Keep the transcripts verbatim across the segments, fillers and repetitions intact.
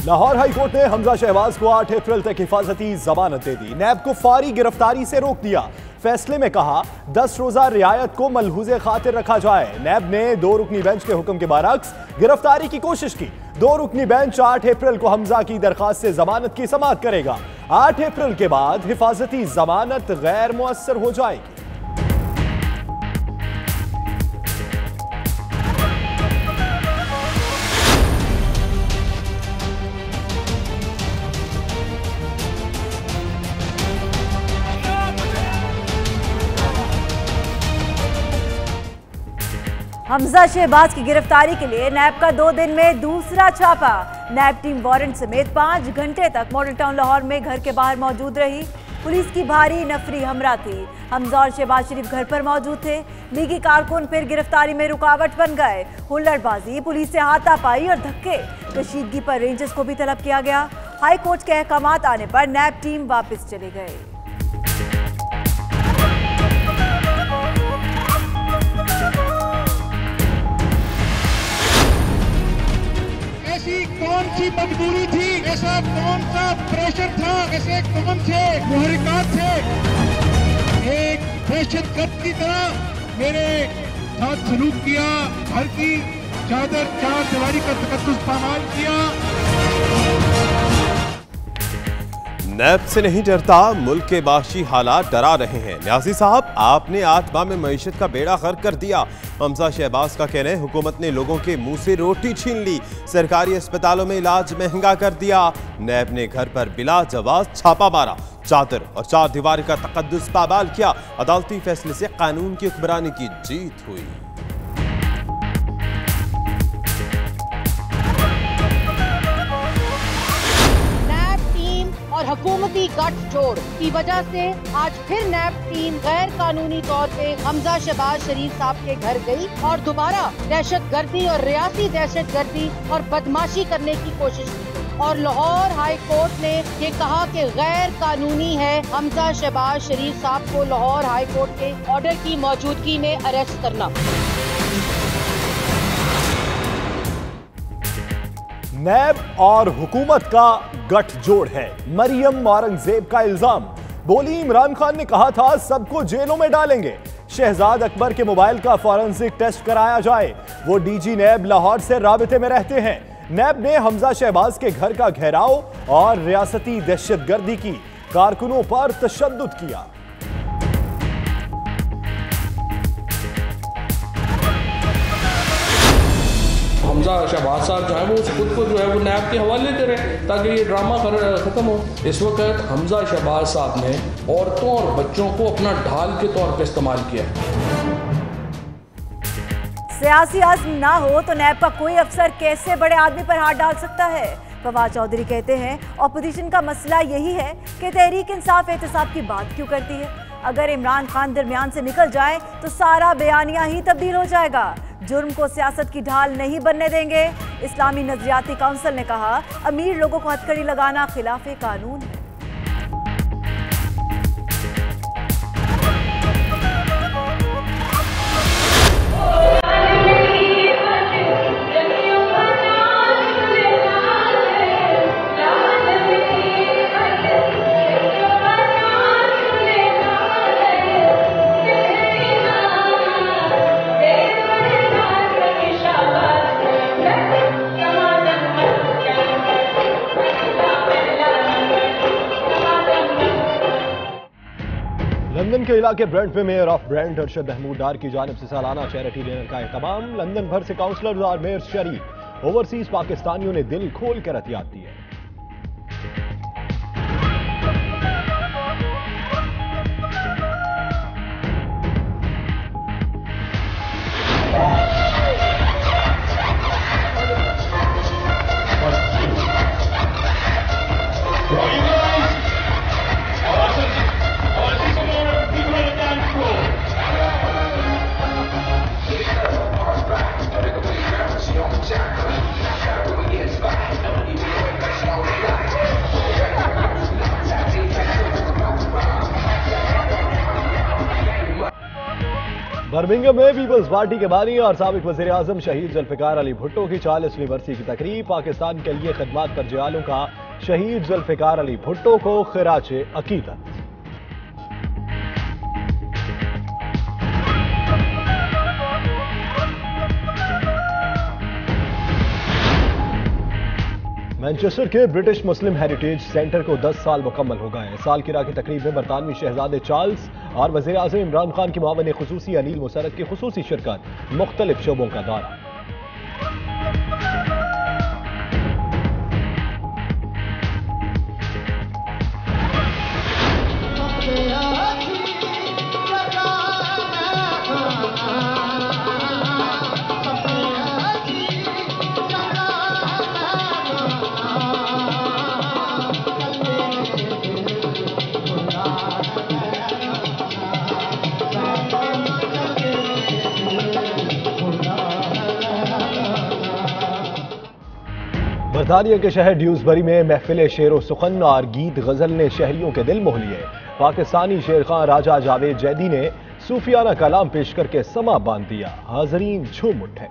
Lahore high court ने हमजा शहबाज को आठ अप्रैल तक हिफाजती जमानत दे दी। नैब को फौरी गिरफ्तारी से रोक दिया। फैसले में कहा दस रोजा रियायत को मलहूज़े खातिर रखा जाए। नैब ने दो रुकनी बेंच के हुक्म के बरअक्स गिरफ्तारी की कोशिश की। दो रुकनी बेंच आठ अप्रैल को हमजा की दरखास्त से जमानत की समाअत करेगा। आठ अप्रैल के बाद हिफाजती जमानत गैर मुअस्सर हो जाएगी। हमजा शहबाज की गिरफ्तारी के लिए नैब का दो दिन में दूसरा छापा। नैब टीम वारंट समेत पांच घंटे तक मॉडल टाउन लाहौर में घर के बाहर मौजूद रही। पुलिस की भारी नफरी हमरा थी। हमजा और शहबाज शरीफ घर पर मौजूद थे। लीगी कारकुन फिर गिरफ्तारी में रुकावट बन गए। हुल्लड़बाजी, पुलिस से हाथापाई और धक्के, कशीदगी पर रेंजर्स को भी तलब किया गया। हाई कोर्ट के अहकामात आने पर नैब टीम वापस चले गए। कौन सी मजबूरी थी, ऐसा कौन सा प्रेशर था, ऐसे कौन से मुहर्रिकात थे। एक दहशतगर्द की तरह मेरे साथ सलूक किया, घर की चादर चार दीवारी का तकद्दुस पामाल किया। नैब से नहीं डरता, मुल्क के माशी हालात डरा रहे हैं। न्याजी साहब, आपने आठ माह में मईशत का बेड़ा गर्क कर दिया। हमजा शहबाज का कहना है हुकूमत ने लोगों के मुंह से रोटी छीन ली। सरकारी अस्पतालों में इलाज महंगा कर दिया। नैब ने घर पर बिला जवाब छापा मारा, चादर और चार दीवार का तकद्दुस पामाल किया। अदालती फैसले से कानून की हुक्मरानी की जीत हुई। और हुकूमती गठजोड़ की वजह से आज फिर नैब टीम गैर कानूनी तौर पे हमजा शहबाज शरीफ साहब के घर गई और दोबारा दहशतगर्दी और रियासी दहशतगर्दी और बदमाशी करने की कोशिश की। और लाहौर हाई कोर्ट ने ये कहा कि गैर कानूनी है हमजा शहबाज शरीफ साहब को लाहौर हाई कोर्ट के ऑर्डर की मौजूदगी में अरेस्ट करना। नैब और हुकूमत का गठजोड़ है। मरियम औरंगजेब का इल्जाम। बोली, इमरान खान ने कहा था सबको जेलों में डालेंगे। शहजाद अकबर के मोबाइल का फॉरेंसिक टेस्ट कराया जाए। वो डीजी नैब लाहौर से राबिते में रहते हैं। नैब ने हमजा शहबाज के घर का घेराव और रियासती दहशतगर्दी की कारकुनों पर तशद्दुद किया। हमजा शहबाज साहब जो है वो खुद को जो है वो नैब के हवाले दे रहे हैं ताकि ये ड्रामा खत्म हो। इस वक्त हमजा शहबाज साहब ने औरतों और बच्चों को अपना ढाल के तौर पर इस्तेमाल किया। सियासी आज़्म ना हो तो नैब का कोई अफसर कैसे बड़े आदमी पर हाथ डाल सकता है। फवाद चौधरी कहते हैं ऑपोजिशन का मसला यही है कि तहरीक इंसाफ एहतसाब की बात क्यों करती है। अगर इमरान खान दरमियान से निकल जाए तो सारा बयानिया ही तब्दील हो जाएगा। जुर्म को सियासत की ढाल नहीं बनने देंगे। इस्लामी नजरियाती काउंसिल ने कहा अमीर लोगों को हथकड़ी लगाना खिलाफ कानून है। लंदन के इलाके ब्रेंट में mayor of Brent Arshad Mahmood Dar की जानिब से सालाना चैरिटी डिनर का एहतमाम। लंदन भर से काउंसलर्स और मेयर शरीक। ओवरसीज पाकिस्तानियों ने दिल खोल कर एहतियात दी है। बर्मिंघम में पीपल्स पार्टी के बानी और साबिक वज़ीर आज़म शहीद जुल्फ़िकार अली भुट्टो की चालीसवीं बरसी की तकरीब। पाकिस्तान के लिए खिदमत पर जयालों का शहीद जुल्फ़िकार अली भुट्टो को खिराज अकीदत। मैनचेस्टर के ब्रिटिश मुस्लिम हेरिटेज सेंटर को दस साल मुकम्मल हो गए। सालगिरह की तकरीब में बरतानवी शहजादे चार्ल्स और वज़ीर आज़म इमरान खान की मुआविन खुसूसी अनील मुसर्रफ की खुसूसी शिरकत, मुख्तलिफ शोबों का दौरा। बरतानिया के शहर ड्यूसबरी में महफिल शेर सुखन और गीत गजल ने शहरियों के दिल मोह लिए। पाकिस्तानी शेर खां राजा जावेद जैदी ने सूफियाना कलाम पेश करके समा बांध दिया। हाजरीन झूम उठे।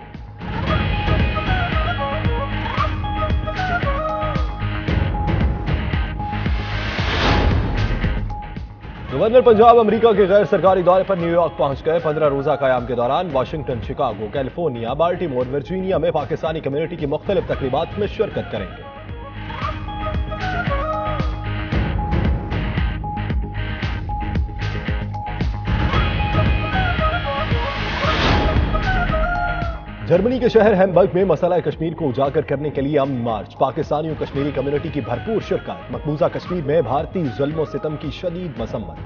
गवर्नर पंजाब अमेरिका के गैर सरकारी दौरे पर न्यूयॉर्क पहुंच गए। पंद्रह रोजा कयाम के दौरान Washington, Chicago, California, Baltimore, Virginia में पाकिस्तानी कम्युनिटी की मुख्तलिफ तकरीबात में शिरकत करेंगे। जर्मनी के शहर हैम्बर्ग में मसला कश्मीर को उजागर करने के लिए अमन मार्च। पाकिस्तानी और कश्मीरी कम्युनिटी की भरपूर शिरकत। मकबूजा कश्मीर में भारतीय जुल्म सितम की शदीद मसम्मत।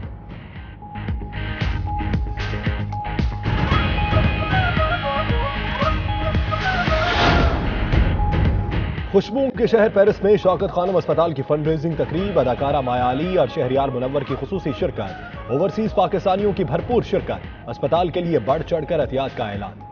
खुशबू के शहर पेरिस में शौकत खानम अस्पताल की फंड रेजिंग तकरीब। अदाकारा माया अली और शहरियार मुनव्वर की खुसूसी शिरकत। ओवरसीज पाकिस्तानियों की भरपूर शिरकत। अस्पताल के लिए बढ़ चढ़कर एहतियात का ऐलान।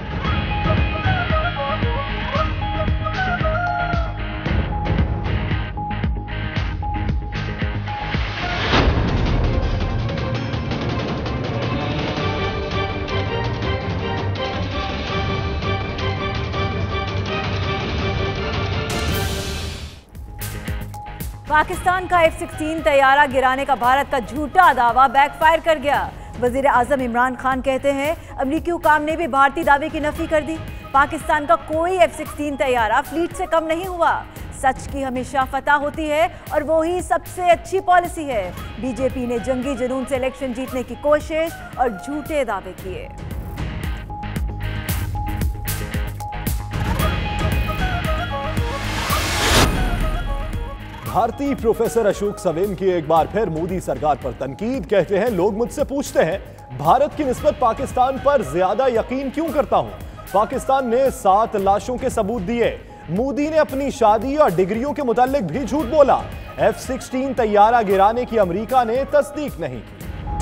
पाकिस्तान का एफ सिक्सटीन तैयारा गिराने का भारत का झूठा दावा बैकफायर कर गया। वजीर आजम इमरान खान कहते हैं अमरीकी हुकाम ने भी भारतीय दावे की नफी कर दी। पाकिस्तान का कोई एफ सिक्सटीन तैयारा फ्लीट से कम नहीं हुआ। सच की हमेशा फतह होती है और वो ही सबसे अच्छी पॉलिसी है। बीजेपी ने जंगी जुनून से इलेक्शन जीतने की कोशिश और झूठे दावे किए। भारतीय प्रोफेसर अशोक सवेम की एक बार फिर मोदी सरकार पर तनकीद। कहते हैं लोग मुझसे पूछते हैं भारत की निस्बत पाकिस्तान पर ज्यादा यकीन क्यों करता हूं। पाकिस्तान ने सात लाशों के सबूत दिए। मोदी ने अपनी शादी और डिग्रियों के मुतालिक भी झूठ बोला। एफ सिक्सटीन तैयारा गिराने की अमेरिका ने तस्दीक नहीं की।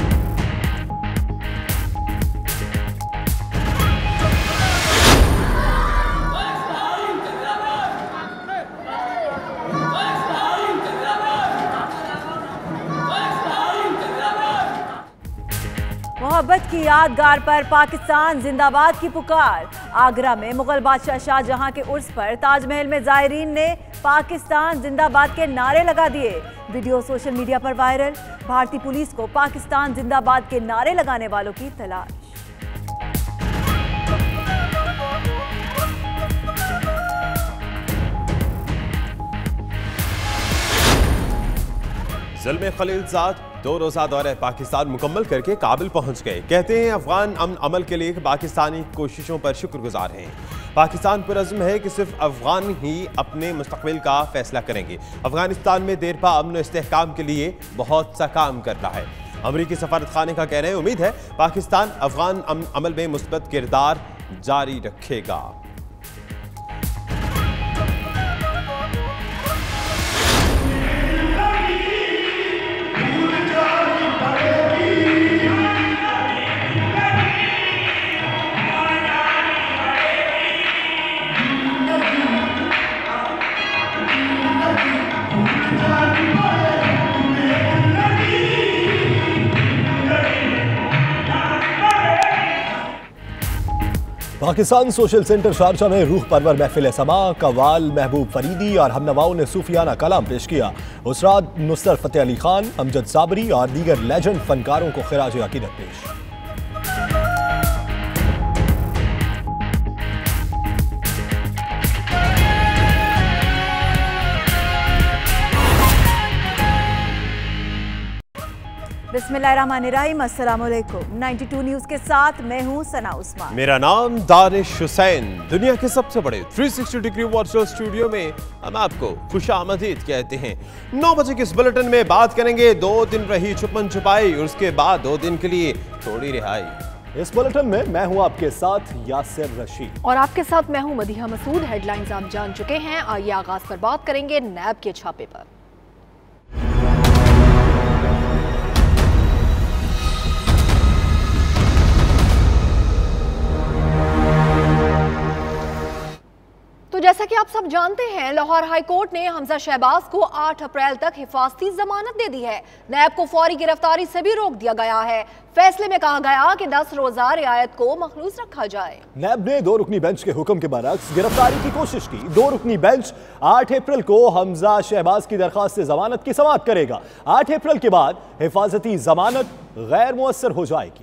मोहब्बत की यादगार पर पाकिस्तान जिंदाबाद की पुकार। आगरा में मुगल बादशाह शाहजहां के उर्स पर ताजमहल में जायरीन ने पाकिस्तान जिंदाबाद के नारे लगा दिए। वीडियो सोशल मीडिया पर वायरल। भारतीय पुलिस को पाकिस्तान जिंदाबाद के नारे लगाने वालों की तलाश। ज़ुल्म खलीलजाद दो रोजा दौरे पाकिस्तान मुकम्मल करके काबिल पहुंच गए। कहते हैं अफगान अमन अमल के लिए पाकिस्तानी कोशिशों पर शुक्रगुजार हैं। पाकिस्तान पर अज़्म है कि सिर्फ अफगान ही अपने मुस्तक़बिल का फैसला करेंगे। अफगानिस्तान में देरपा अमन इस्तेहकाम के लिए बहुत सा काम कर रहा है। अमरीकी सफारत खाने का कहना है उम्मीद है पाकिस्तान अफगान अमल में मुस्बत किरदार जारी रखेगा। पाकिस्तान सोशल सेंटर शारजा में रूह परवर महफिल समा कवाल महबूब फरीदी और हमनवाओं ने सूफियाना कलाम पेश किया। उस्ताद नुसरत फतेह अली खान, अमजद साबरी और दीगर लेजेंड फनकारों को खिराज अकीदत पेश। बिस्मिल्लाहिर्रहमानिर्रहीम, अस्सलाम वालेकुम। बानवे न्यूज के साथ मैं हूं सना उस्मान। मेरा नाम दानिश हुसैन। दुनिया के सबसे बड़े तीन सौ साठ डिग्री वर्चुअल स्टूडियो में हम आपको खुशामदीद कहते हैं। नौ बजे के इस बुलेटिन में बात करेंगे दो दिन रही छुपन छुपाई और उसके बाद दो दिन के लिए थोड़ी रिहाई। इस बुलेटिन में मैं हूं आपके साथ यासिर रशीद और आपके साथ मैं हूं मदीहा मसूद। हेडलाइंस आप जान चुके हैं, आइए आगाज पर बात करेंगे नैब के छापे पर। तो जैसा कि आप सब जानते हैं, लाहौर हाई कोर्ट ने हमजा शहबाज को आठ अप्रैल तक हिफाजती जमानत दे दी है। नैब को फौरी गिरफ्तारी से भी रोक दिया गया है। फैसले में कहा गया कि दस रोजा रियायत को मखलूस रखा जाए। नैब ने दो रुकनी बेंच के हुक्म के बरक्स गिरफ्तारी की कोशिश की। दो रुकनी बेंच आठ अप्रैल को हमजा शहबाज की दरखास्त से जमानत की समाअत करेगा। आठ अप्रैल के बाद हिफाजती जमानत गैर मुअस्सर हो जाएगी।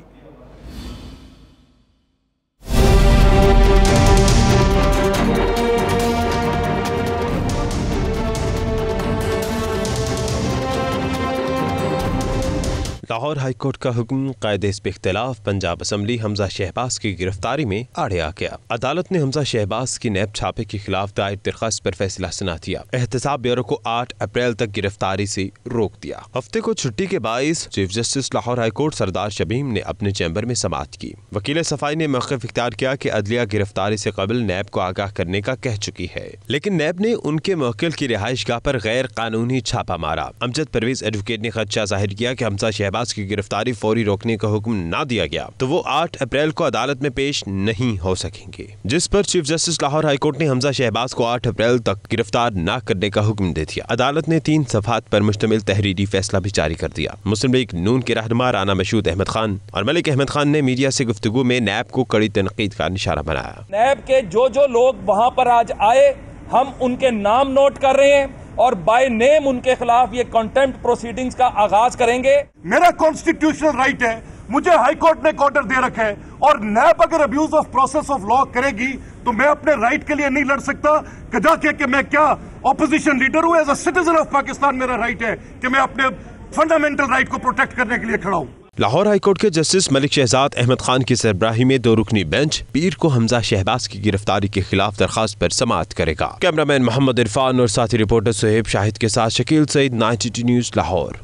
लाहौर हाईकोर्ट का हुक्म कायदे इस पे इख्तिलाफ पंजाब असम्बली हमजा शहबाज की गिरफ्तारी में आड़े आ गया। अदालत ने हमजा शहबाज की नैब छापे के खिलाफ दायर दरखास्त पर फैसला सुना दिया। एहतसाब ब्यूरो को आठ अप्रैल तक गिरफ्तारी से रोक दिया। हफ्ते को छुट्टी के बाईस chief justice Lahore high court Sardar शबीम ने अपने चैम्बर में समाअत की। वकील सफाई ने मौक़िफ़ इख्तियार किया कि अदलिया गिरफ्तारी से कबल नैब को आगाह करने का कह चुकी है, लेकिन नैब ने उनके मुवक्किल की रिहाइश गाह पर गैर कानूनी छापा मारा। अमजद परवेज एडवोकेट ने खदशा जाहिर किया कि हमजा शहबाज की गिरफ्तारी फौरी रोकने का हुक्म ना दिया गया तो वो आठ अप्रैल को अदालत में पेश नहीं हो सकेंगे, जिस पर चीफ जस्टिस लाहौर हाईकोर्ट ने हमजा शहबाज को आठ अप्रैल तक गिरफ्तार न करने का हुक्म दे दिया। अदालत ने तीन सफ़हात पर मुश्तमिल तहरीरी फैसला भी जारी कर दिया। मुस्लिम लीग नून के रहनुमा राना मशहूद अहमद खान और मलिक अहमद खान ने मीडिया से गुफ्तगू में नैब को कड़ी तनकीद का निशाना बनाया। नैब के जो जो लोग वहाँ पर आज आए, हम उनके नाम नोट कर रहे हैं और बाय नेम उनके खिलाफ ये कंटेम्प्ट प्रोसीडिंग्स का आगाज करेंगे। मेरा कॉन्स्टिट्यूशनल राइट है, मुझे हाई कोर्ट ने ऑर्डर दे रखा है और नैब अगर abuse of process of law करेगी तो मैं अपने राइट के लिए नहीं लड़ सकता। कजा के कि मैं क्या ऑपोजिशन लीडर हूं, as a citizen of Pakistan मेरा राइट है कि मैं अपने फंडामेंटल राइट को प्रोटेक्ट करने के लिए खड़ा हूं। लाहौर हाईकोर्ट के जस्टिस मलिक शहजाद अहमद खान की सरबराही में दो रुकनी बेंच पीर को हमजा शहबाज की गिरफ्तारी के खिलाफ दरखास्त पर समाअत करेगा। कैमरामैन मोहम्मद इरफान और साथी रिपोर्टर सुहेब शाहिद के साथ शकील सईद, नाइनटी न्यूज लाहौर।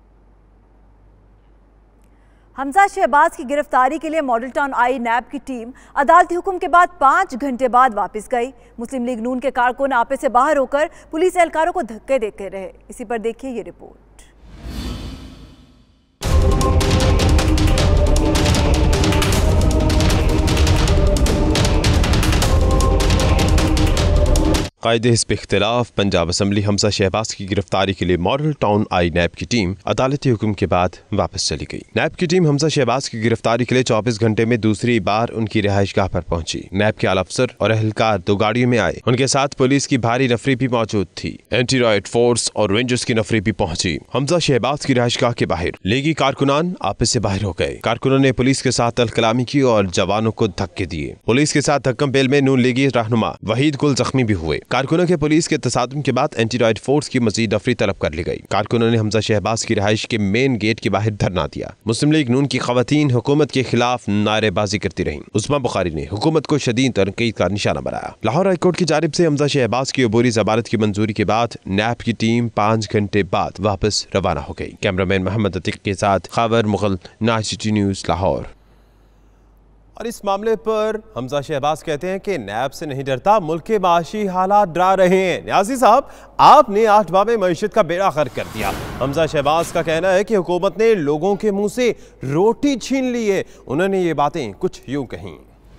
हमजा शहबाज की गिरफ्तारी के लिए मॉडल टाउन आई नैब की टीम अदालती हुक्म के बाद पाँच घंटे बाद वापस गई। मुस्लिम लीग नून के कारकुन आपे से बाहर होकर पुलिस एहलकारों को धक्के देते रहे। इसी पर देखिए ये रिपोर्ट। कायदे हिस्ब इख्तिलाफ पंजाब असम्बली हमजा शहबाज की गिरफ्तारी के लिए मॉडल टाउन आई नैब की टीम अदालती हुक्म के बाद वापस चली गई। नैब की टीम हमजा शहबाज की गिरफ्तारी के लिए चौबीस घंटे में दूसरी बार उनकी रिहाइश गाह पर पहुंची। नैब के आला अफसर और एहलकार दो गाड़ियों में आए। उनके साथ पुलिस की भारी नफरी भी मौजूद थी। एंटी राइट फोर्स और रेंजर्स की नफरी भी पहुंची। हमजा शहबाज की रिहाइश गाह के बाहर लीगी कारकुनान आपस से बाहर हो गए। कारकुनों ने पुलिस के साथ तलकलामी की और जवानों को धक्के दिए। पुलिस के साथ धक्कम पेल में नून लीगी रहनुमा वहीद गुल जख्मी भी हुए। कारकुनों के पुलिस के तसादुम के बाद एंटी राइट फोर्स की मजीद नफरी तलब कर ली गई। कारकुनों ने हमजा शहबाज की रिहाइश के मेन गेट के बाहर धरना दिया। मुस्लिम लीग नून की खवातीन हुकूमत के खिलाफ नारेबाजी करती रहीं। उस्मा बुखारी ने हुकूमत को शदीद तनकीद का निशाना बनाया। लाहौर हाईकोर्ट की जानिब से हमजा शहबाज की अबूरी जमानत की मंजूरी के बाद नैब की टीम पाँच घंटे बाद वापस रवाना हो गई। कैमरामैन मोहम्मद अतीक के साथ खबर मुगल, नाइनटी न्यूज लाहौर। और इस मामले पर हमजा शहबाज कहते हैं कि नैब से नहीं डरता, मुल्क के माशी हालात डरा रहे हैं। न्याजी साहब, आपने आठ माह में मईशत का बेड़ा गर्क कर दिया। हमजा शहबाज का कहना है कि हुकूमत ने लोगों के मुंह से रोटी छीन ली है। उन्होंने ये बातें कुछ यूं कहीं।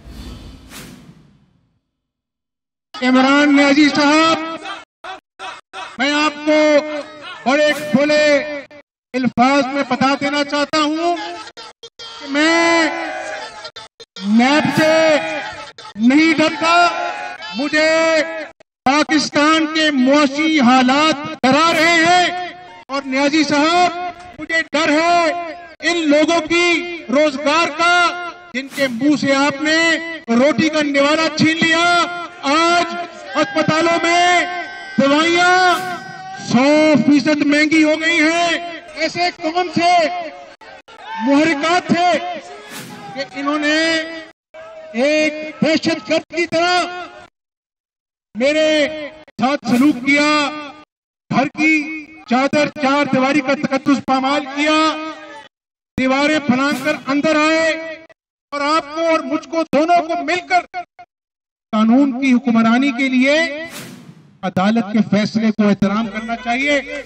इमरान न्याजी साहब, मैं आपको बड़े खुले अल्फाज में बता देना चाहता हूं कि मैं नैब से नहीं डरता। मुझे पाकिस्तान के मुआशी हालात डरा रहे हैं और न्याजी साहब मुझे डर है इन लोगों की रोजगार का, जिनके मुंह से आपने रोटी का निवाला छीन लिया। आज अस्पतालों में दवाइयां सौ फीसद महंगी हो गई हैं। ऐसे कौन से मुहर्रिकात थे कि इन्होंने एक दहशतगर्द की तरह मेरे साथ सलूक किया, घर की चादर चार दीवारी का तकद्दुस पामाल किया, दीवारें फलांकर अंदर आए और आपको और मुझको दोनों को मिलकर कानून की हुक्मरानी के लिए अदालत के फैसले को एहतराम करना चाहिए।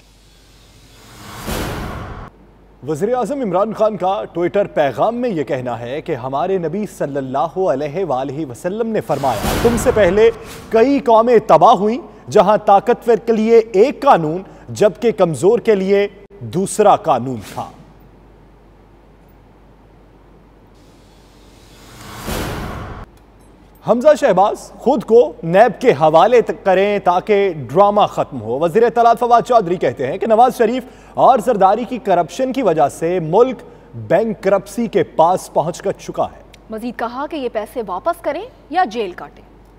वज़ीर आज़म इमरान खान का ट्विटर पैगाम में यह कहना है कि हमारे नबी सल्लल्लाहु अलैहि वसल्लम ने फरमाया, तुमसे पहले कई कौमें तबाह हुई जहां ताकतवर के लिए एक कानून जबकि कमजोर के लिए दूसरा कानून था। हमजा शहबाज खुद को नैब के हवाले करें ताकि ड्रामा खत्म हो। वज़ीर इत्तलात फवाद चौधरी कहते हैं कि नवाज शरीफ और जरदारी की करप्शन की वजह से मुल्क बैंकरप्सी के पास पहुंच कर चुका है। मजीद कहा कि ये पैसे वापस करें या जेल काटें।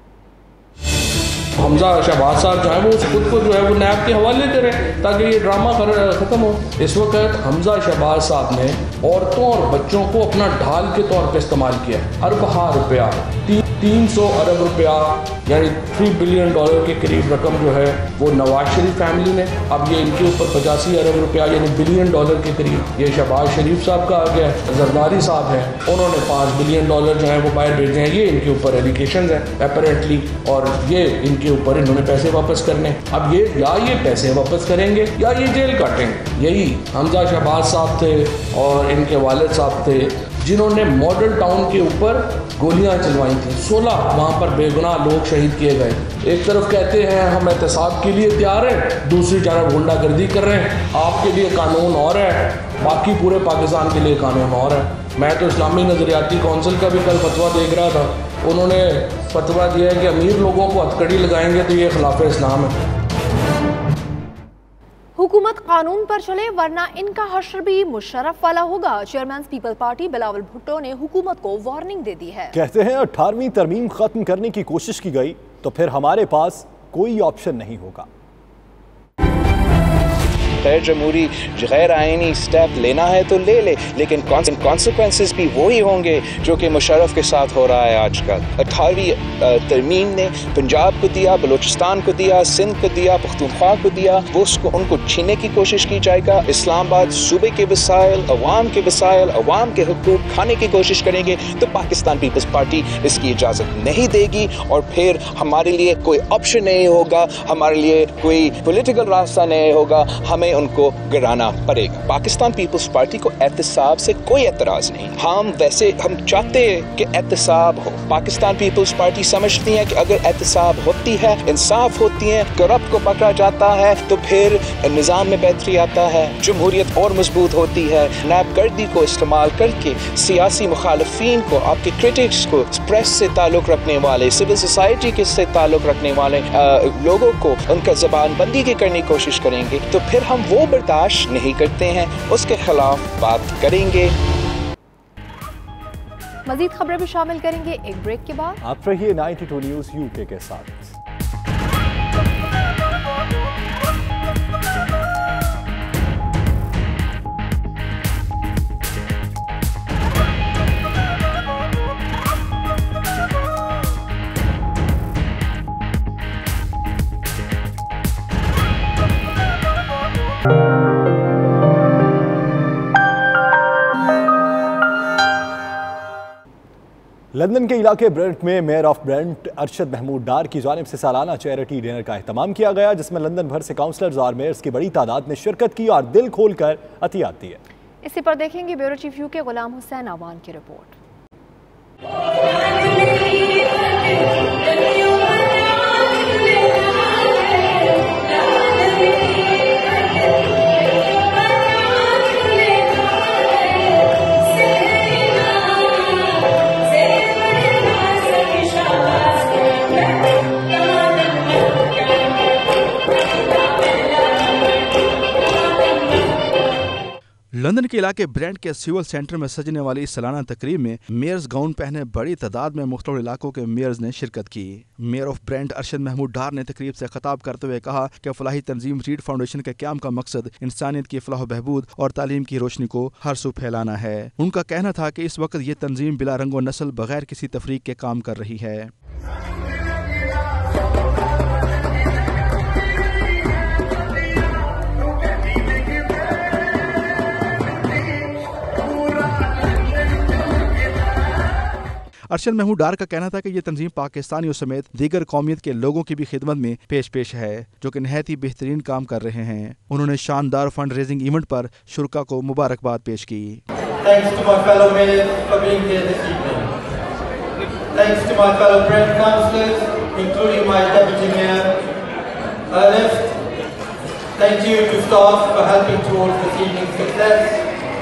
हमजा शहबाज साहब जो है वो खुद को जो है वो नैब के हवाले दे रहे हैं ताकि ये ड्रामा खत्म हो। इस वक्त हमजा शहबाज साहब ने औरतों और बच्चों को अपना ढाल के तौर पर इस्तेमाल किया। अरबहा रुपया, ती, तीन सौ अरब रुपया यानी थ्री बिलियन डॉलर के करीब रकम जो है वो नवाज शरीफ फैमिली ने, अब ये इनके ऊपर पचासी अरब रुपया यानी बिलियन डॉलर के करीब ये शहबाज शरीफ साहब का आ गया है। जरदारी साहब हैं, उन्होंने पाँच बिलियन डॉलर जो है वो बाहर भेजे हैं, ये इनके ऊपर एलिगेशन है अपेरेंटली, और ये इनके ऊपर इन्होंने पैसे वापस करने। अब ये या ये पैसे वापस करेंगे या ये जेल काटेंगे। यही हमजा शहबाज साहब थे और इनके वालिद साहब थे जिन्होंने मॉडल टाउन के ऊपर गोलियां चलवाई थी। सोलह वहाँ पर बेगुनाह लोग शहीद किए गए। एक तरफ कहते हैं हम एहतसाब के लिए तैयार हैं, दूसरी तरफ गुंडागर्दी कर रहे हैं। आपके लिए कानून और है, बाकी पूरे पाकिस्तान के लिए कानून और है। मैं तो इस्लामी नज़रियाती कौंसिल का भी कल फतवा देख रहा था, उन्होंने फतवा दिया है कि अमीर लोगों को हथकड़ी लगाएंगे तो ये खिलाफ इस्लाम है। हुकूमत कानून पर चले वरना इनका हश्र भी मुशर्रफ वाला होगा। Chairman people party Bilawal Bhutto ने हुकूमत को वार्निंग दे दी है। कहते हैं अठारहवीं तरमीम खत्म करने की कोशिश की गई तो फिर हमारे पास कोई ऑप्शन नहीं होगा। गैर जमहूरी गैर आइनी स्टेप लेना है तो ले ले, लेकिन कॉन्सिक्वेंसेस भी वही होंगे जो कि मुशर्रफ के साथ हो रहा है आजकल। अठारहवीं तरमीम ने पंजाब को दिया, बलूचिस्तान को दिया, सिंध को दिया, पख्तूनख्वा को दिया, वो उसको उनको छीनने की कोशिश की जाएगा। इस्लामाबाद सूबे के वसाइल, अवाम के वसाइल, अवाम के हुकूक खाने की कोशिश करेंगे तो पाकिस्तान पीपल्स पार्टी इसकी इजाज़त नहीं देगी और फिर हमारे लिए कोई ऑप्शन नहीं होगा, हमारे लिए कोई पॉलिटिकल रास्ता नहीं होगा, हमें उनको गिराना पड़ेगा। पाकिस्तान पीपल्स पार्टी को एहतसाब से कोई एतराज नहीं। हम वैसे हम चाहते हैं कि एहतसाब हो। पाकिस्तान पीपल्स पार्टी समझती है कि अगर एहतसाब होती है, इंसाफ होती है, करप्ट को पकड़ा जाता है तो फिर निज़ाम में बेहतरी आता है, जमहूरियत और मजबूत होती है। नायबगर्दी को इस्तेमाल करके सियासी मुखालफीन को, आपके क्रिटिक्स को, प्रेस से ताल्लुक़ रखने वाले, सिविल सोसाइटी के से ताल्लुक़ रखने वाले आ, लोगों को उनका ज़बानबंदी की करने की कोशिश करेंगे तो फिर हम वो बर्दाश्त नहीं करते हैं, उसके खिलाफ बात करेंगे। मजीद खबरें भी शामिल करेंगे एक ब्रेक के बाद। आप रहिए नाइन्टी टू न्यूज़ यूके के साथ। लंदन के इलाके ब्रेंट में mayor of Brent Arshad Mahmood Dar की जानिब से सालाना चैरिटी डिनर का एहतमाम किया गया, जिसमें लंदन भर से काउंसलर्स और मेयर्स की बड़ी तादाद ने शिरकत की और दिल खोलकर अतियात दी है। इसी पर देखेंगे bureau chief UK Ghulam Hussain Awan की रिपोर्ट। Shah लंदन के इलाके ब्रेंट के सिविल सेंटर में सजने वाली इस सालाना तकरीब में मेयर्स गाउन पहने बड़ी तादाद में मुख्तलिफ इलाकों के मेयर्स ने शिरकत की। Mayor of Brent Arshad Mahmood Dar ने तकरीब से खिताब करते हुए कहा कि फलाही तंजीम रीड फाउंडेशन के क्याम का मकसद इंसानियत की फलाह बहबूद और तालीम की रोशनी को हर सू फैलाना है। उनका कहना था कि इस वक्त ये तंजीम बिला रंगो नस्ल बगैर किसी तफरीक के काम कर रही है। अरशद महमूद डार का कहना था कि यह तंजीम पाकिस्तानियों समेत दीगर कौमियत के लोगों की भी खिदमत में पेश पेश है जो कि नहायत ही बेहतरीन काम कर रहे हैं। उन्होंने शानदार फंड रेजिंग इवेंट पर शुरका को मुबारकबाद पेश की। Thanks to my fellow mayors for being here this evening. Thanks to my fellow Brent councillors, including my deputy mayor, Ernest. Thank you to staff for helping towards this evening's success.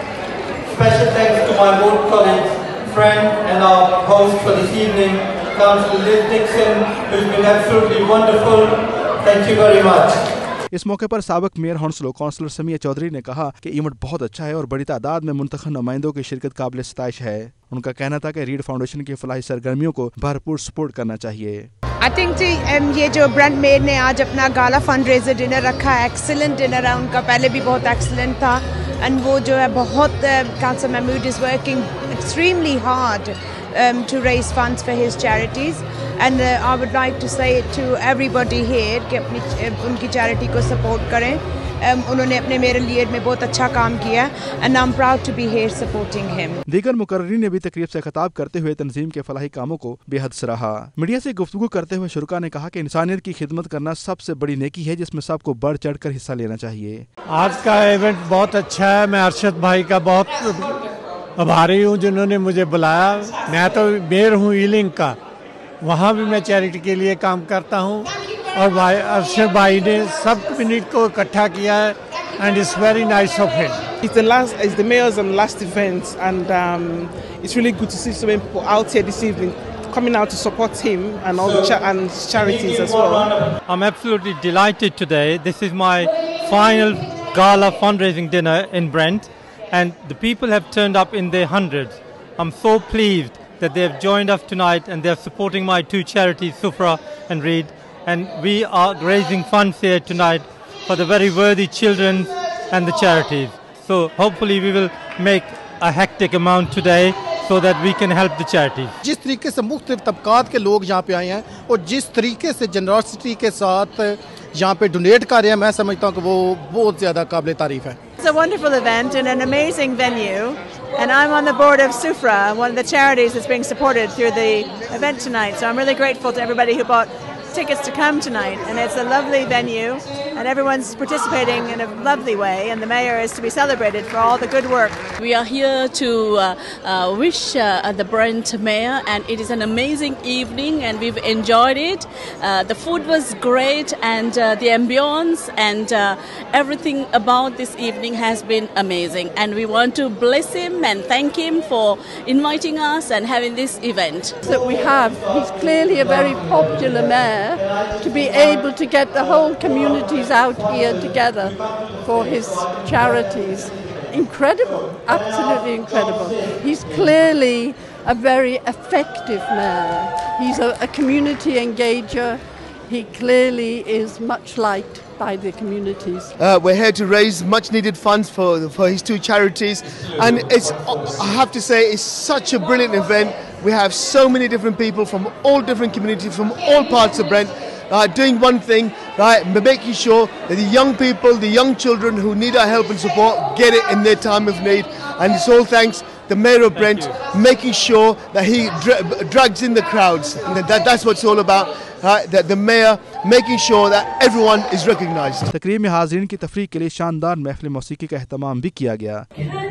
Special thanks to my board colleagues, friend and our host for this evening, Councillor Liz Dixon, who's been absolutely wonderful. Thank you very much. इस मौके पर साबिक mayor Hounslow councillor Samiya Chaudhry ने कहा कि event बहुत अच्छा है और बड़ी तादाद में मुंतखब नुमाइंदों की शिरकत काबिल सताइश है। उनका कहना था कि रीड फाउंडेशन की फलाही सरगर्मियों को भरपूर सपोर्ट करना चाहिए। आई थिंक um, ये जो ब्रेंट मेयर ने आज अपना गाला फंड रेजर डिनर रखा है, एक्सीलेंट डिनर है उनका, पहले भी बहुत एक्सीलेंट था एंड वो जो है बहुत councillor Mahmood is working extremely hard Um, to raise funds for his charities, and uh, I would like to say to everybody here कि अपनी उनकी charity को support करें। um, उन्होंने अपने मेरे लिए में बहुत अच्छा काम किया and I'm proud to be here supporting him। दीगर मुकर्रीन ने भी तकरीब से खिताब करते हुए तंजीम के फलाही कामों को बेहद सराहा। मीडिया से गुफ्तगू करते हुए शुरका ने कहा कि इंसानियत की खिदमत करना सबसे बड़ी नेकी है जिसमें सबको बढ़ चढ़ कर हिस्सा लेना चाहिए। आज का इवेंट बहुत अच्छा है। मैं अरशद भाई का बहुत आभारी हूँ जिन्होंने मुझे बुलाया। मैं तो मेयर हूँ ईलिंग का, वहाँ भी मैं चैरिटी के लिए काम करता हूँ और भाई अरशद भाई ने सब कम्युनिटी को इकट्ठा किया है and it's very nice of him. It's the last, it's the mayor's um, last event, and um, it's really good to see so many people out here this evening coming out to support him and all the cha and charities as well. I'm absolutely delighted today. This is my final gala fundraising dinner in Brent. And the people have turned up in their hundreds. I'm so pleased that they have joined us tonight and they're supporting my two charities, Sufra and Reed. And we are raising funds here tonight for the very worthy children and the charities. So hopefully we will make a hectic amount today so that we can help the charities. जिस तरीके से मुख्तलिफ तबकात के लोग यहाँ पे आए हैं और जिस तरीके से जनरॉसिटी के साथ यहाँ पे डोनेट कर रहे हैं, मैं समझता हूँ कि वो बहुत ज़्यादा काबिल तारीफ है। It's a wonderful event in an amazing venue, and I'm on the board of Sufra, one of the charities that's being supported through the event tonight. So I'm really grateful to everybody who bought tickets to come tonight, and it's a lovely venue and everyone's participating in a lovely way, and the mayor is to be celebrated for all the good work. We are here to uh, uh, wish uh, the Brent mayor, and it is an amazing evening and we've enjoyed it. Uh, the food was great, and uh, the ambience and uh, everything about this evening has been amazing, and we want to bless him and thank him for inviting us and having this event. That we have, he's clearly a very popular mayor. To be able to get the whole communities out here together for his charities. Incredible, absolutely incredible. He's clearly a very effective mayor. He's a, a community engager. He clearly is much liked by the communities. Uh, we're here to raise much needed funds for for his two charities, and it's, I have to say, it's such a brilliant event. We have so many different people from all different communities, from all parts of Brent, uh, doing one thing, right, making sure that the young people, the young children who need our help and support get it in their time of need. And it's all thanks the mayor of Brent making sure that he dra drags in the crowds. And that, that's what it's all about. Uh, that the mayor making sure that everyone is recognized. तकरीब में हाज़रीन की तफरीक के लिए शानदार महफिल मौसीकी का एहतमाम भी किया गया।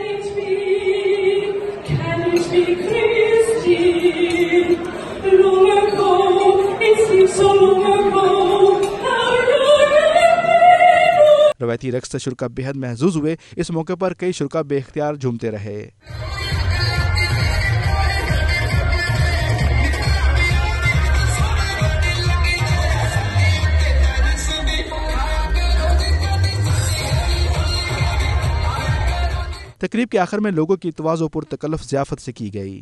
रवायती रक्स से शुरका बेहद महजूज हुए। इस मौके पर कई शुरका बेख्तियार झूमते रहे। तकरीब के आखिर में लोगों की तवाज़ो पुरतकल्लुफ़ ज़ियाफ़त से की गई।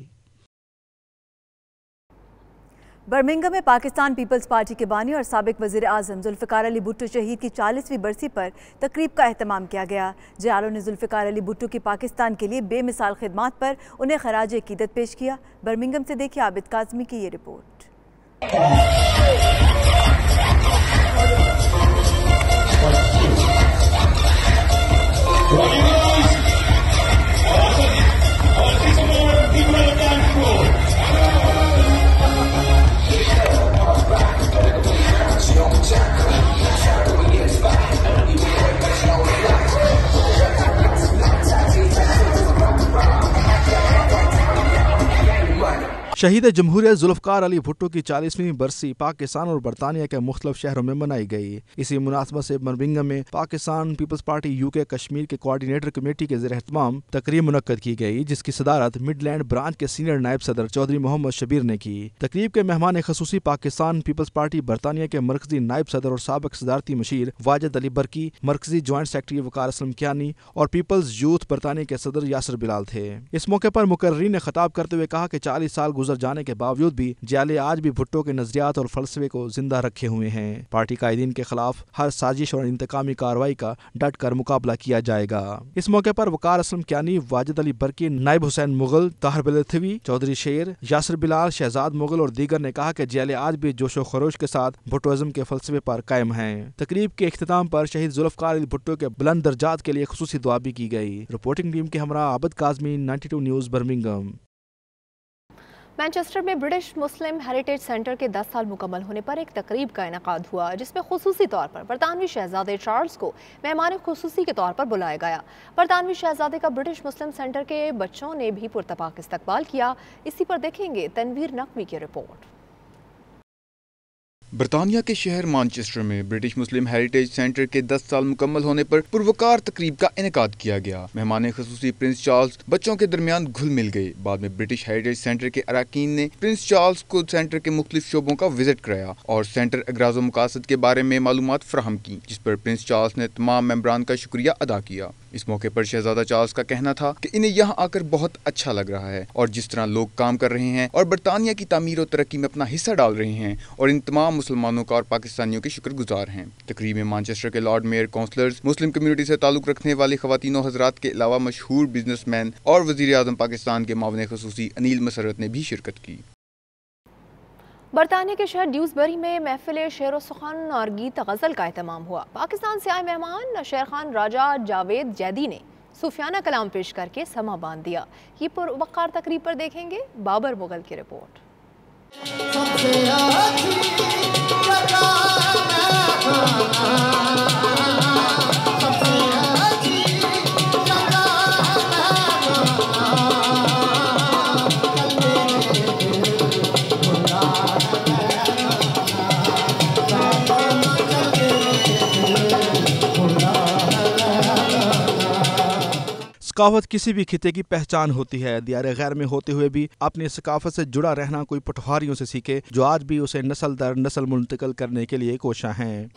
बर्मिंघम में पाकिस्तान पीपल्स पार्टी के बानी और साबिक वज़ीर आज़म जुल्फ़िकार अली भुट्टो शहीद की चालीसवीं बरसी पर तकरीब का एहतमाम किया गया। जयालों ने जुल्फ़िकार अली भुट्टो की पाकिस्तान के लिए बेमिसाल खिदमात पर उन्हें खराज अकीदत पेश किया। बर्मिंघम से देखिए आबिद काज़मी की ये रिपोर्ट। शहीद जमहूरियत जुल्फ़िकार अली भुट्टो की चालीसवीं बरसी पाकिस्तान और बरतानिया के मुख्तलिफ शहरों में मनाई गई। इसी मुनासबत से बर्मिंघम में Pakistan peoples party UK Kashmir के कोऑर्डिनेटर कमेटी के ज़ेर एहतमाम तकरीब मुनक्कद की गई, जिसकी सदारत मिडलैंड ब्रांच के सीनियर नायब सदर चौधरी मोहम्मद शबीर ने की। तकरीब के मेहमान खसूसी पाकिस्तान पीपल्स पार्टी बरतानिया के मरकजी नायब सदर और साबिक सदारती मशीर वाजिद अली बरकी, मरकजी ज्वाइंट सेक्रेटरी वकार असलम कियानी और पीपल्स यूथ बरतानिया के सदर यासर बिलाल थे। इस मौके पर मुकर्रीन ने खिताब करते हुए कहा कि चालीस साल गुजर जाने के बावजूद भी जियाले आज भी भुट्टो के नजरियात और फलसफे को जिंदा रखे हुए हैं। पार्टी कायदीन के खिलाफ हर साजिश और इंतकामी कार्रवाई का डट कर मुकाबला किया जाएगा। इस मौके पर वकार असलम कियानी, वाजिद अली बरकी, नायब हुसैन मुगल, ताहिर बिलथवी, चौधरी शेर, यासर बिलाल, शहजाद मुगल और दीगर ने कहा कि जियाले आज भी जोशो खरोश के साथ भुट्टोइज्म के फलसफे पर कायम हैं। तकरीब के इख्तिताम पर शहीद जुल्फ़िकार अली भुट्टो के बुलंद दर्जात के लिए खुसूसी दुआ भी की गई। रिपोर्टिंग टीम के हमरा Abid Kazmi, ninety two news, Birmingham. Manchester में ब्रिटिश मुस्लिम हेरिटेज सेंटर के दस साल मुकम्मल होने पर एक तकरीब का इनेकाद हुआ, जिसमें खुसूसी तौर पर बरतानवी शहजादे चार्ल्स को मेहमान खुसूसी के तौर पर बुलाया गया। बरतानवी शहजादे का ब्रिटिश मुस्लिम सेंटर के बच्चों ने भी पुरतपाक इस्तकबाल किया। इसी पर देखेंगे तनवीर नकवी की रिपोर्ट। बरतानिया के शहर मैनचेस्टर में ब्रिटिश मुस्लिम हेरिटेज सेंटर के दस साल मुकम्मल होने पर पुरवकार तकरीब का इनेकाद किया गया। मेहमान खसूसी प्रिंस चार्ल्स बच्चों के दरमियान घुल मिल गए। बाद में ब्रिटिश हेरिटेज सेंटर के अरकान ने प्रिंस चार्ल्स को सेंटर के मुख्तलिफ शोबों का विजिट कराया और सेंटर अगराज़ो मकासद के बारे में मालूमात फराहम की, जिस पर प्रिंस चार्ल्स ने तमाम मेंबरान का शुक्रिया अदा किया। इस मौके पर शहजादा चार्ल्स का कहना था कि इन्हें यहाँ आकर बहुत अच्छा लग रहा है और जिस तरह लोग काम कर रहे हैं और बरतानिया की तामीर और तरक्की में अपना हिस्सा डाल रहे हैं और इन तमाम मुसलमानों का और पाकिस्तानियों के शुक्रगुजार हैं। तकरीब में मैनचेस्टर के lord mayor, councillors, Muslim community से ताल्लुक रखने वाले खवातीनो हजरात के अलावा मशहूर बिजनेसमैन और वजीर आज़म पाकिस्तान के मावन खसूसी अनिल मसरत ने भी शिरकत की। बरतानिया के शहर ड्यूसबरी में महफिल शेर सुखन और गीत गज़ल का एहतमाम हुआ। पाकिस्तान से आए मेहमान शेर खान राजा जावेद जैदी ने सूफियाना कलाम पेश करके समा बांध दिया। ये पुरवकार तकरीब पर देखेंगे बाबर मुगल की रिपोर्ट। सकाफत किसी भी खिते की पहचान होती है। दियारे गैर में होते हुए भी अपनी सकाफत से जुड़ा रहना कोई पटवारियों से सीखे, जो आज भी उसे नस्ल दर नस्ल मुंतकिल करने के लिए कोशा हैं।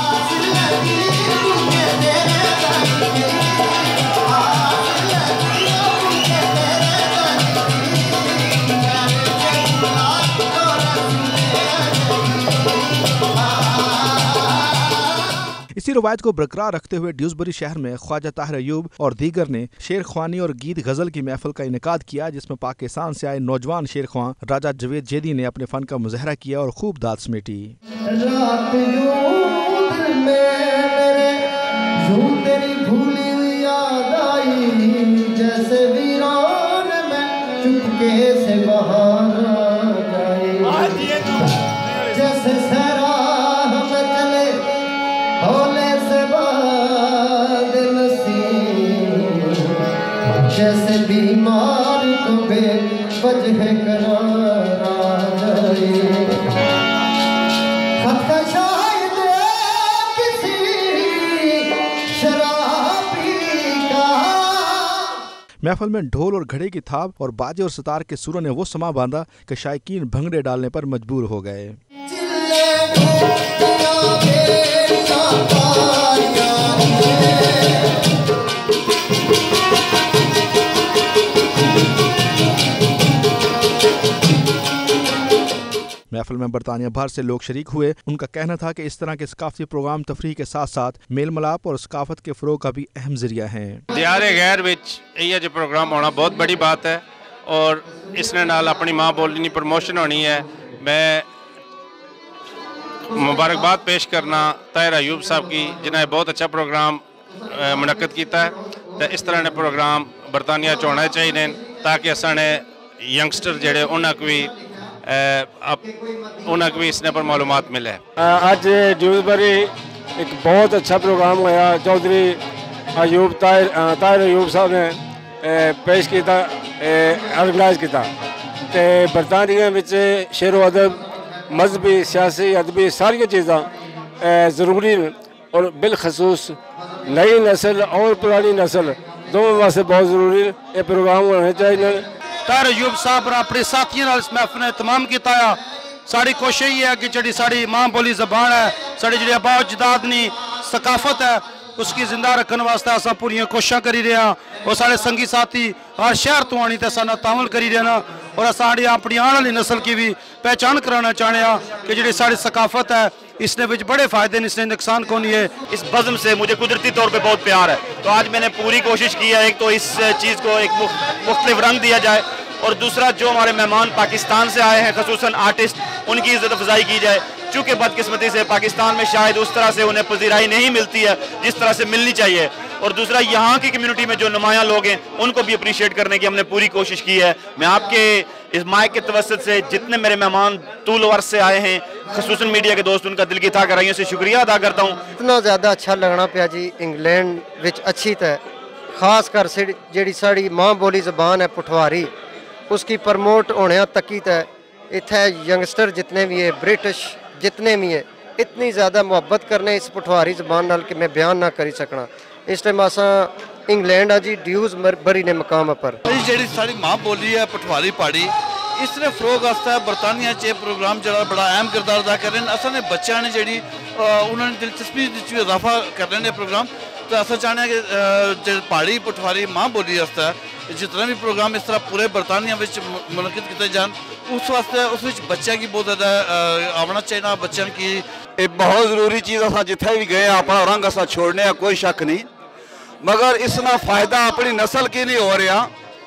इसी रवायत को बरकरार रखते हुए ड्यूसबरी शहर में ख्वाजा ताहिर अयूब और दीगर ने शेर ख्वानी और गीत गजल की महफिल का इनेकाद किया, जिसमें पाकिस्तान से आए नौजवान शेर ख्वां राजा जावेद जैदी ने अपने फन का मुजाहरा किया और खूब दाद समेटी। जैसे बीमार को बेवजह करारा जाए, खत का शायद किसी शराबी का। महफिल में ढोल और घड़े की थाप और बाजे और सितार के सुरों ने वो समा बांधा कि शायकीन भंगड़े डालने पर मजबूर हो गए। महफिल में बरतानिया भर से लोग शरीक हुए। उनका कहना था कि इस तरह के सकाफती प्रोग्राम तफरीह के साथ साथ मेल मिलाप और सकाफत के फरोग का भी अहम जरिया है। दियारे गैर विच ये जो प्रोग्राम होना बहुत बड़ी बात है और इसने नाल अपनी माँ बोली की प्रमोशन होनी है। मैं मुबारकबाद पेश करना ताहिर अयूब साहब की जिन्हें बहुत अच्छा प्रोग्राम मुनक्कद किया है। तो इस तरह के प्रोग्राम बरतानिया च होने चाहिए ताकि असाने यंगस्टर जेडे उन्हें भी उन्हें भी इसने पर मालूमात मिले। आज ड्यूसबरी एक बहुत अच्छा प्रोग्राम होया। चौधरी अयूब ताहिर ताहिर अयूब साहब ने पेश किया ऑर्गेनाइज किया। तो बरतानिया में शेर व अदब मजहबी सियासी अदबी सारिया चीज़ा ज़रूरी और बिलखसूस नई नस्ल और पुरानी नस्ल दोनों वास्ते बहुत ज़रूरी ये प्रोग्राम होने चाहिए। ताहिर अयूब साहब और अपने साथियों इस महफिल ने तमाम किया। साड़ी कोशिश ये है कि जी साड़ी मां बोली जबान है, साड़ी जी आबा अजदादनी सकाफत है, उसकी जिंदा रखने वास्ते अस पूरी कोशिशें करी रहे हैं। और साढ़े संगी साथी हर शहर तो आनी तो साना तामल करी रहे हैं और साड़ी अपनी आने वाली नस्ल की भी पहचान कराना चाहते हैं कि जी साड़ी सकाफत है इसने विच बड़े फायदे हैं, इसने नुकसान कौन है। इस बज़म से मुझे कुदरती तौर पे बहुत प्यार है, तो आज मैंने पूरी कोशिश की है एक तो इस चीज़ को एक मुख्तलिफ रंग दिया जाए और दूसरा जो हमारे मेहमान पाकिस्तान से आए हैं खसूसन आर्टिस्ट उनकी इज्जत अफजाई की जाए। चूँकि बदकिस्मती से पाकिस्तान में शायद उस तरह से उन्हें पजीराई नहीं मिलती है जिस तरह से मिलनी चाहिए। और दूसरा यहाँ की कम्युनिटी में जो नुमायां लोग हैं उनको भी अप्रिशिएट करने की हमने पूरी कोशिश की है। मैं आपके इस माइक के तवसत से जितने मेरे मेहमान तूल वर्ष से आए हैं खसूसन मीडिया के दोस्त उनका दिल की था गहराइयों से शुक्रिया अदा करता हूँ। इतना ज़्यादा अच्छा लगना पाया जी इंग्लैंड विच अच्छी तय खास कर जी साड़ी मां बोली जबान है पुठवारी उसकी प्रमोट होने तकी तय इतने यंगस्टर जितने भी है ब्रिटिश जितने भी है इतनी ज़्यादा मुहब्बत करने इस पुठवारी जबान नाल कि मैं बयान ना करी सकना। इस टाइम असा इंग्लैंड आ जी ड्यूज बरी ने मकाम पर जी साड़ी मां बोली है पठवारी पहाड़ी इसने फरोग वास्ते बरतानिया च प्रोग्राम जरा बड़ा अहम किरदार अदा कर रहे हैं। असा ने बच्चों ने जी उन्होंने दिलचस्पी इजाफा कर रहे हैं प्रोग्राम। तो असा चाहते हैं कि पहाड़ी पठवारी मां बोली वास्ते जितना भी प्रोग्राम इस तरह पूरे बरतानिया में मुनक़िद किए जान उस वास्ते उस बच्चों की बहुत ज़्यादा आना चाहिए। बच्चों की ये बहुत ज़रूरी चीज़ अस जिथे भी गए अपना रंग अस छोड़ने कोई शक नहीं, मगर इसना फ़ायदा अपनी नस्ल की नहीं हो रहा।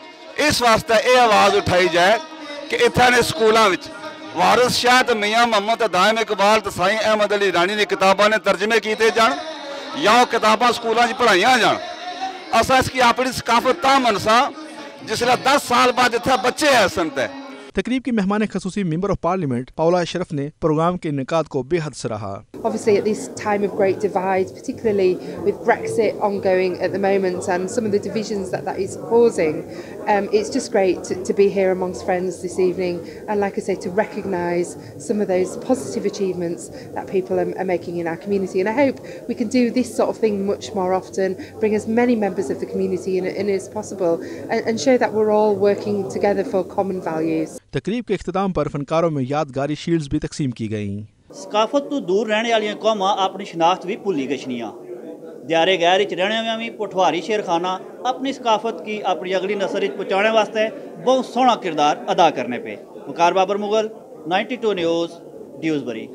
इस वास्ते ये आवाज़ उठाई जाए कि इतने स्कूलों में वारिस शाह तो मियाँ मोहम्मद दायम इकबाल तो साईं अहमद अली रानी की किताबों ने तर्जमे किए जान या किताबां स्कूलों पढ़ाइया जान। असा इसकी अपनी सकाफत ता मनसा जिसले दस साल बाद इतने बच्चे है सन। तकरीब की मेहमान खसूसी member of parliament Paula Ashraf ने प्रोग्राम के इनेकाद को बेहद सराहा। Obviously at this time of great divide, particularly with Brexit ongoing at the moment and some of the divisions that that is causing, um, it's just great to, to be here amongst friends this evening and like I say to recognise some of those positive achievements that people are, are making in our community. And I hope we can do this sort of thing much more often, bring as many members of the community in, in as possible and, and show that we're all working together for common values. तकरीब के इख्तिताम पर फनकारों में यादगारी shields भी तकसीम की गईं। सकाफत तो दूर रहने वाली कौमां अपनी शनाख्त भी भुली गछनियां। दियारे गैर च रहने वाले भी पुठवारी शेरखाना अपनी सकाफत की अपनी अगली नस्ल पहुँचाने वास्ते बहुत सोहना किरदार अदा करने पे। Waqar Babar Mughal ninety two news Dewsbury.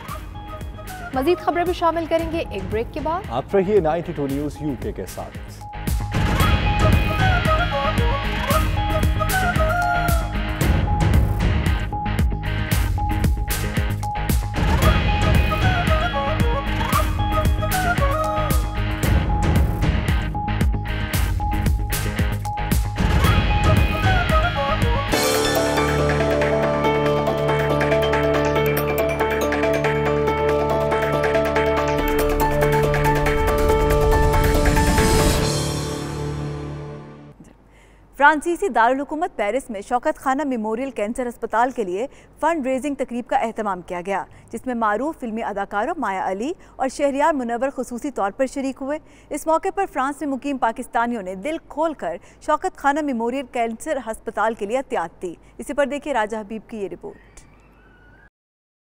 मजीद खबरें भी शामिल करेंगे एक ब्रेक के बाद। आप रहिए नाइन्टी टू न्यूज़ यूके के साथ। फ्रांसीसी दारुल हुकूमत पेरिस में शौकत खाना मेमोरियल कैंसर अस्पताल के लिए फंड रेजिंग तकरीब का एहतमाम किया गया, जिसमें मारूफ फिल्मी अदाकारों माया अली और शहरियार मुनव्वर खुसूसी तौर पर शरीक हुए। इस मौके पर फ्रांस में मुकीम पाकिस्तानियों ने दिल खोलकर शौकत खाना मेमोरियल कैंसर अस्पताल के लिए एहतियात दी। इसी पर देखिए राजा हबीब की ये रिपोर्ट।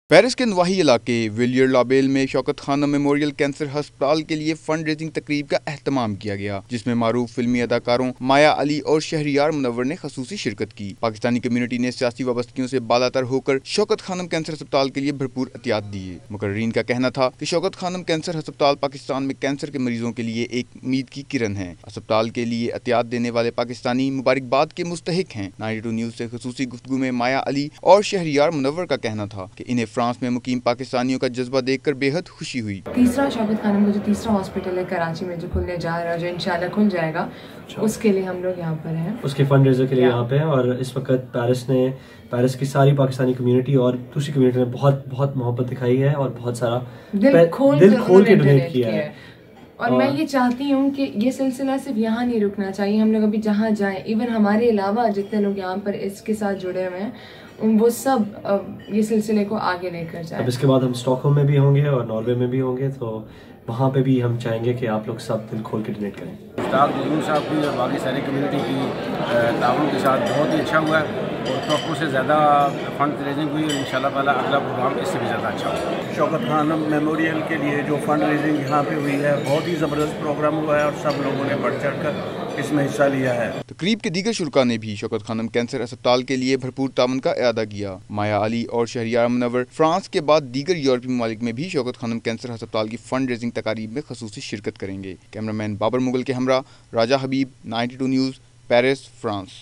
पेरिस के नवाही इलाके विलियर लाबेल में शौकत खानम मेमोरियल कैंसर अस्पताल के लिए फंड रेजिंग तकरीब का एहतमाम किया गया, जिसमें मारूफ फिल्मी अदाकारों माया अली और शहरियार मुनव्वर ने खसूसी शिरकत की। पाकिस्तानी कम्युनिटी ने सियासी वाबस्तगियों से बालातर होकर शौकत खानम कैंसर अस्पताल के लिए भरपूर एहतियात दिए। मुकर्रीन का कहना था कि शौकत खानम कैंसर अस्पताल पाकिस्तान में कैंसर के मरीजों के लिए एक उम्मीद की किरण है। अस्पताल के लिए एहतियात देने वाले पाकिस्तानी मुबारकबाद के मुस्तहिक हैं। नाइन्टी टू न्यूज से खसूसी गुफ्तगू में माया अली और शहरियार मुनव्वर का कहना था कि इन्हें फ्रांस में मुकीम पाकिस्तानियों का जज्बा देखकर बेहद खुशी हुई। तीसरा शौकत खानम का जो तीसरा हॉस्पिटल है कराची में जो खुलने जा रहा है, जो इंशाल्लाह खुल जाएगा, उसके लिए हम लोग यहाँ पर हैं, उसके फंड रेजर के लिए यहाँ पे हैं। और इस वक्त पेरिस ने पेरिस की सारी पाकिस्तानी कम्युनिटी और दूसरी कम्युनिटी ने बहुत बहुत मोहब्बत दिखाई है और बहुत सारा दिल खोल दिल खोल के डोनेट किया है। और, और मैं ये चाहती हूँ कि ये सिलसिला सिर्फ यहाँ नहीं रुकना चाहिए, हम लोग अभी जहाँ जाएं, इवन हमारे अलावा जितने लोग यहाँ पर इसके साथ जुड़े हुए हैं वो सब ये सिलसिले को आगे लेकर जाए। अब इसके बाद हम स्टॉकहोम में भी होंगे और नॉर्वे में भी होंगे, तो वहाँ पे भी हम चाहेंगे कि आप लोग सब दिल खोल के डोनेट करें। उस्ताद यूनुस साहब की और बाकी सारी कम्युनिटी की ताउन के साथ बहुत ही अच्छा हुआ है और तोक़्क़ों से ज़्यादा फंड रेजिंग हुई और इंशाल्लाह ताला अगला प्रोग्राम इससे भी ज़्यादा अच्छा होगा। शौकत खानम मेमोरियल के लिए जो फंड रेजिंग यहाँ पे हुई है, बहुत ही ज़बरदस्त प्रोग्राम हुआ है और सब लोगों ने बढ़ चढ़ कर इसमें हिस्सा लिया है। तकरीब के दीगर शुरका ने भी शौकत खानम कैंसर अस्पताल के लिए भरपूर ताउन का इरादा किया। माया अली और शहरियार मुनव्वर फ्रांस के बाद दीगर यूरोपीय ममालिक में भी शौकत खानम कैंसर अस्पताल की फंड रेजिंग तकारीब में खसूसी शिरकत करेंगे। कैमरामैन बाबर मुगल के हमरा Raja Habib, ninety two news, Paris, France.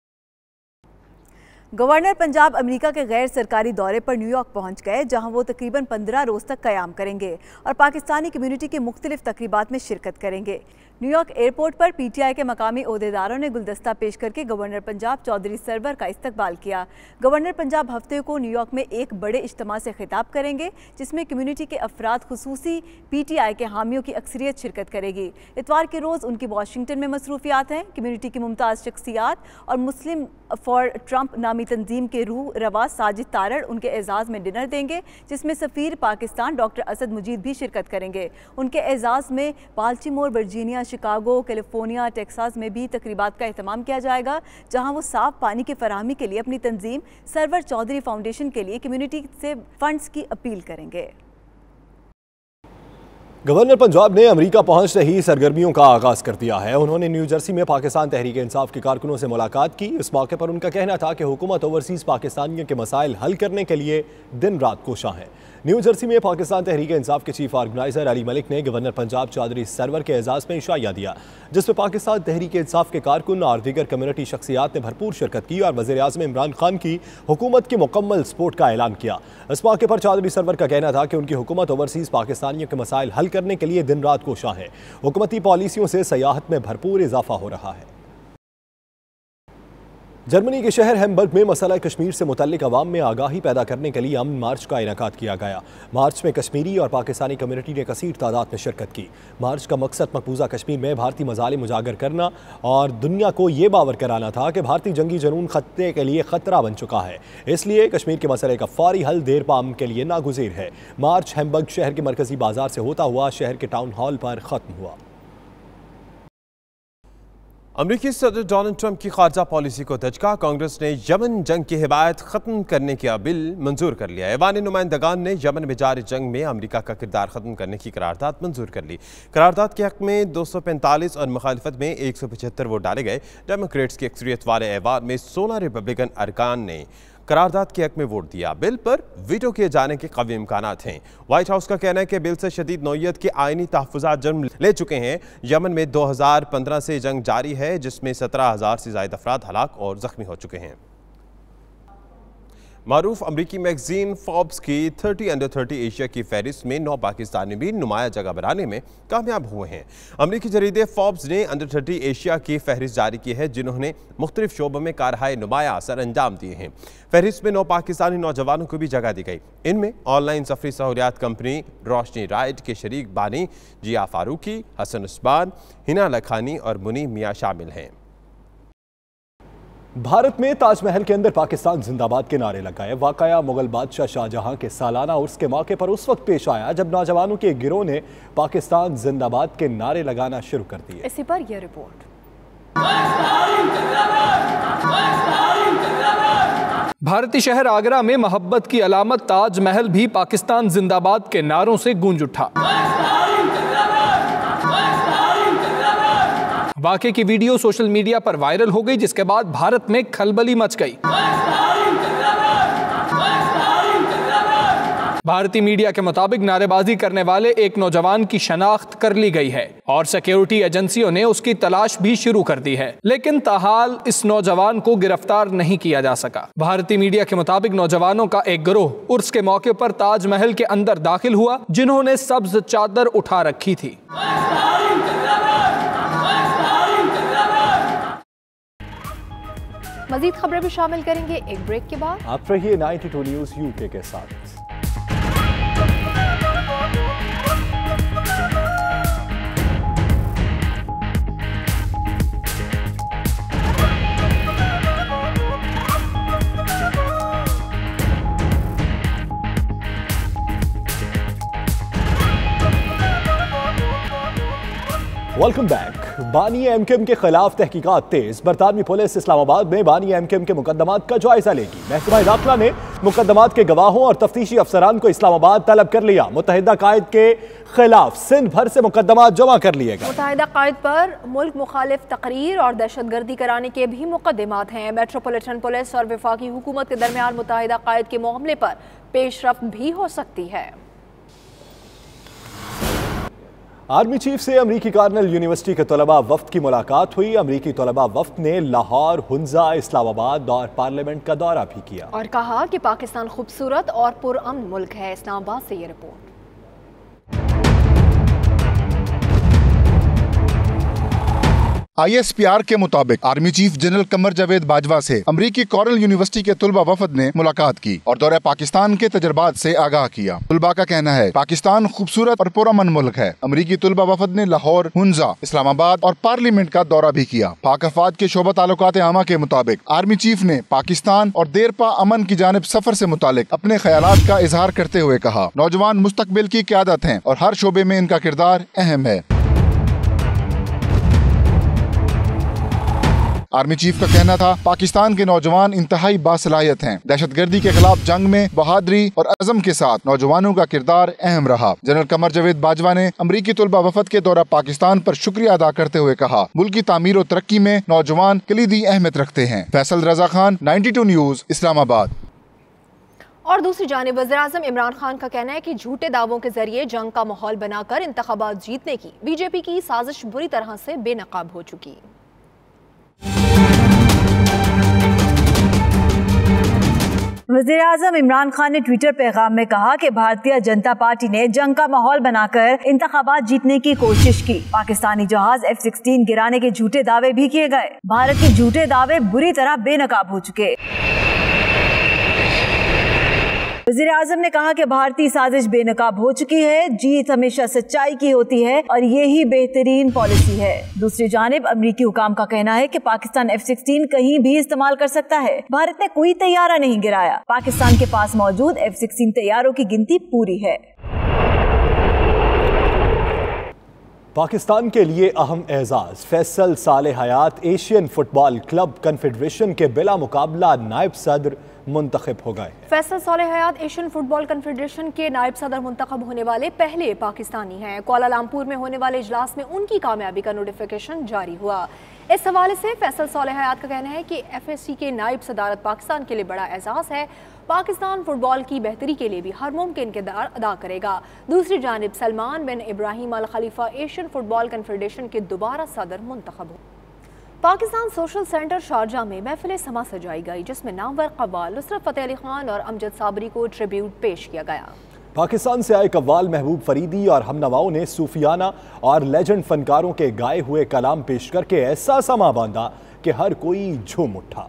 Governor Punjab America के गैर सरकारी दौरे पर न्यूयॉर्क पहुंच गए, जहां वो तकरीबन पंद्रह रोज तक क़याम करेंगे और पाकिस्तानी कम्युनिटी के मुख्तलिफ तकरीबात में शिरकत करेंगे। न्यूयॉर्क एयरपोर्ट पर पीटीआई के मकामी ओहदेदारों ने गुलदस्ता पेश करके गवर्नर पंजाब चौधरी सरवर का इस्तकबाल किया। गवर्नर पंजाब हफ्ते को न्यूयॉर्क में एक बड़े इज्तिमा से खिताब करेंगे, जिसमें कम्युनिटी के अफराद खुसूसी पीटीआई के हामियों की अक्सरियत शिरकत करेगी। इतवार के रोज़ उनकी वाशिंगटन में मसरूफियात हैं। कम्युनिटी की मुमताज़ शख्सियात और मुस्लिम फॉर ट्रंप नामी तंजीम के रूह रवा साजिद तारड़ उनके एजाज़ में डिनर देंगे, जिसमें सफ़ीर पाकिस्तान डॉक्टर असद मुजीद भी शिरकत करेंगे। उनके एजाज़ में Baltimore, Virginia, Chicago, California, Texas में भी तकरीबात का एहतमाम किया जाएगा, जहां वो साफ पानी की फराहमी के लिए अपनी तंजीम सरवर चौधरी फाउंडेशन के लिए कम्युनिटी से फंड्स की अपील करेंगे। गवर्नर पंजाब ने अमेरिका पहुंचते ही सरगर्मियों का आगाज कर दिया है। उन्होंने न्यू जर्सी में पाकिस्तान तहरीक इंसाफ के कारकुनों से मुलाकात की। इस मौके पर उनका कहना था कि हुकूमत ओवरसीज़ पाकिस्तानियों के मसाइल हल करने के लिए दिन रात कोशा है। न्यू जर्सी में पाकिस्तान तहरीक इंसाफ के चीफ ऑर्गेनाइजर अली मलिक ने गवर्नर पंजाब चौधरी सरवर के एजाज़ में इशाया दिया, जिसमें पाकिस्तान तहरीक इंसाफ के कारकुन और दीगर कम्युनिटी शख्सियात ने भरपूर शिरकत की और वज़ीर आज़म इमरान खान की हुकूमत की मुकम्मल सपोर्ट का ऐलान किया। इस मौके पर चौधरी सरवर का कहना था कि उनकी हुकूमत ओवरसीज़ पाकिस्तानियों के मसाइल हल करने के लिए दिन रात कोशा है। हुकूमती पॉलिसियों से सयाहत में भरपूर इजाफा हो रहा है। जर्मनी के शहर हैम्बर्ग में मसला कश्मीर से मुतल्लिक अवाम में आगाही पैदा करने के लिए अमन मार्च का इनेकाद किया गया। मार्च में कश्मीरी और पाकिस्तानी कम्युनिटी ने कसीर तादाद में शिरकत की। मार्च का मकसद मकबूजा कश्मीर में भारतीय मजालिम उजागर करना और दुनिया को ये बावर कराना था कि भारतीय जंगी जनून खत्ते के लिए खतरा बन चुका है, इसलिए कश्मीर के मसले का फौरी हल देर पाम के लिए नागुज़ीर है। मार्च हैम्बर्ग शहर के मरकजी बाजार से होता हुआ शहर के टाउन हॉल पर ख़त्म हुआ। अमरीकी सदर डोनाल्ड ट्रंप की खारजा पॉलिसी को दचका कांग्रेस ने यमन जंग की हिमायत खत्म करने का बिल मंजूर कर लिया। ऐवान नुमाइंदगान ने यमन में जारी जंग में अमरीका का किरदार खत्म करने की करारदाद मंजूर कर ली। करारदाद के हक में दो सौ पैंतालीस और मुखालिफत में एक सौ पचहत्तर वोट डाले गए। डेमोक्रेट्स की अक्सरियत वाले ऐवान में सोलह रिपब्लिकन अरकान ने करारदाद के हक में वोट दिया। बिल पर वीटो किए जाने के कवी इम्कानात हैं। व्हाइट हाउस का कहना है कि बिल से शदीद नौयत के आइनी तहफ़्फ़ुज़ात जन्म ले चुके हैं। यमन में दो हज़ार पंद्रह से जंग जारी है, जिसमें सत्रह हज़ार से ज़ायद अफराद हलाक और ज़ख्मी हो चुके हैं। मारूफ अमरीकी मैगजीन फोर्ब्स की तीस अंडर तीस एशिया की फहरिस्त में नौ पाकिस्तानी भी नुमाया जगह बनाने में कामयाब हुए हैं। अमरीकी जरीदे फोर्ब्स ने अंडर तीस एशिया की फहरिस्त जारी की है, जिन्होंने मुख्तलिफ शोबों में कारहाय नुमाया असर अंजाम दिए हैं। फहरिस्त में नौ पाकिस्तानी नौजवानों को भी जगह दी गई। इनमें ऑनलाइन सफरी सहूलियात कंपनी रोशनी राइड के शरीक बानी जिया फारूकी, हसन उस्मान, हिना लखानी और मुनीम मियाँ शामिल हैं। भारत में ताजमहल के अंदर पाकिस्तान जिंदाबाद के नारे लगाए। वाकया मुगल बादशाह शाहजहां के सालाना उर्स के मौके पर उस वक्त पेश आया जब नौजवानों के गिरोह ने पाकिस्तान जिंदाबाद के नारे लगाना शुरू कर दिए। इसी पर यह रिपोर्ट। भारतीय शहर आगरा में मोहब्बत की अलामत ताजमहल भी पाकिस्तान जिंदाबाद के नारों से गूंज उठा। वाक़े की वीडियो सोशल मीडिया पर वायरल हो गई, जिसके बाद भारत में खलबली मच गई। भारतीय मीडिया के मुताबिक नारेबाजी करने वाले एक नौजवान की शनाख्त कर ली गई है और सिक्योरिटी एजेंसियों ने उसकी तलाश भी शुरू कर दी है, लेकिन ताहाल इस नौजवान को गिरफ्तार नहीं किया जा सका। भारतीय मीडिया के मुताबिक नौजवानों का एक गिरोह उर्स के मौके पर ताजमहल के अंदर दाखिल हुआ, जिन्होंने सब्ज चादर उठा रखी थी। मजीद खबरें भी शामिल करेंगे एक ब्रेक के बाद। आप रहिए नाइंटी टू न्यूज़ यूके के साथ। Welcome back. बानी एमकेएम के खिलाफ तहकीकात तेज। बरतानवी पुलिस इस्लामाबाद में बानी एमकेएम के मुकदमात का जायजा लेगी। महकमा दाखिला ने मुकदमात के गवाहों और तफ्तीशी अफसरान को इस्लामाबाद तलब कर लिया। मुत्तहिदा कायद के खिलाफ सिंध भर से मुकदमात जमा कर लिए गए। मुत्तहिदा कायद पर मुल्क मुखालिफ तकरीर और दहशतगर्दी कराने के भी मुकदमात हैं। मेट्रोपॉलिटन पुलिस और वफाकी हुकूमत के दरमियान मुत्तहिदा कायद के मामले पर पेशरफ्त भी हो सकती है। आर्मी चीफ से अमरीकी कार्नल यूनिवर्सिटी के तलबा वफ्द की मुलाकात हुई। अमरीकी तलबा वफ्द ने लाहौर, हुंजा, इस्लामाबाद और पार्लियामेंट का दौरा भी किया और कहा कि पाकिस्तान खूबसूरत और पुरअमन मुल्क है। इस्लामाबाद से ये report. I S P R के मुताबिक army chief general Qamar Javed Bajwa से अमरीकी कॉरल यूनिवर्सिटी के तुलबा वफद ने मुलाकात की और दौरे पाकिस्तान के तजर्बात से आगाह किया। तुलबा का कहना है पाकिस्तान खूबसूरत और पुरअमन मुल्क है। अमरीकी तुलबा वफद ने लाहौर, हुंजा, इस्लामाबाद और पार्लियामेंट का दौरा भी किया। पाक अफवाद के शोबा ताल्लुकात आमा के मुताबिक आर्मी चीफ ने पाकिस्तान और देरपा अमन की जानिब सफर से मुतालिक अपने ख्यालात का इजहार करते हुए कहा, नौजवान मुस्तकबिल की क़यादत हैं और हर शोबे में इनका किरदार अहम है। आर्मी चीफ का कहना था पाकिस्तान के नौजवान इंतहाई बासलाहियत हैं। दहशतगर्दी के खिलाफ जंग में बहादुरी और अज़म के साथ नौजवानों का किरदार अहम रहा। जनरल कमर जावेद बाजवा ने अमरीकी तुलबा वफद के दौरा पाकिस्तान पर शुक्रिया अदा करते हुए कहा, मुल्क की तामीर और तरक्की में नौजवान कलीदी अहमियत रखते हैं। Faisal Raza Khan, ninety two news, Islamabad. और दूसरी जानिब वज़ीर-ए-आज़म इमरान खान का कहना है कि झूठे दावों के जरिए जंग का माहौल बनाकर इंतखाबात जीतने की बीजेपी की साजिश बुरी तरह से बेनकाब हो चुकी। वज़ीर-ए-आज़म इमरान खान ने ट्विटर पैगाम में कहा कि भारतीय जनता पार्टी ने जंग का माहौल बनाकर इंतखाबात जीतने की कोशिश की। पाकिस्तानी जहाज एफ सिक्सटीन गिराने के झूठे दावे भी किए गए। भारत के झूठे दावे बुरी तरह बेनकाब हो चुके। वज़ीर-ए-आज़म ने कहा कि भारतीय साजिश बेनकाब हो चुकी है। जीत हमेशा सच्चाई की होती है और यही बेहतरीन पॉलिसी है। दूसरी जानिब अमरीकी हुकाम का कहना है कि पाकिस्तान एफ सिक्सटीन कहीं भी इस्तेमाल कर सकता है। भारत ने कोई तैयारा नहीं गिराया। पाकिस्तान के पास मौजूद एफ सिक्सटीन तैयारों की गिनती पूरी है। पाकिस्तान के लिए अहम एजाज। Faisal Saleh Hayat Asian football club confederation के बिला मुकाबला नायब सदर मुंतखब हो गए। Faisal Saleh Hayat Asian football confederation के नायब सदर मुंतखब होने वाले पहले पाकिस्तानी हैं। कुआलालंपुर में होने वाले इजलास में उनकी कामयाबी का नोटिफिकेशन जारी हुआ। इस हवाले से फैसल साले हयात का कहना है कि एफ एस सी के नायब सदारत पाकिस्तान के लिए बड़ा एजाज है। पाकिस्तान फुटबॉल की बेहतरी के लिए भी हर मुमकिन किरदार अदा करेगा। दूसरी जानिब Salman bin Ibrahim al Khalifa Asian football confederation के दोबारा सदर मुंतखब हो। पाकिस्तान सोशल सेंटर शारजा में महफिल समा सजाई गई, जिसमें नामवर कव्वाल नुसरत फतेह अली खान और अमजद साबरी को ट्रिब्यूट पेश किया गया। पाकिस्तान से आए कव्वाल महबूब फरीदी और हमनवाओं ने सूफियाना और लेजेंड फनकारों के गाए हुए कलाम पेश करके ऐसा समा बांधा कि हर कोई झूम उठा।